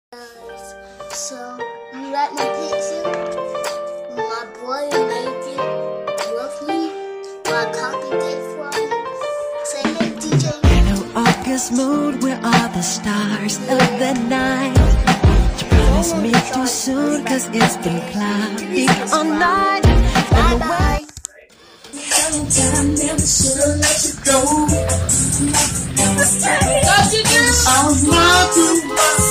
So, you like my picture? My brother made it with me. I copied it from him. Say, hey, DJ. Hello, August moon, where are the stars of the night? You promised me too soon, cause it's been cloudy all night. Bye-bye. I never should've let you go. I was lying to myself.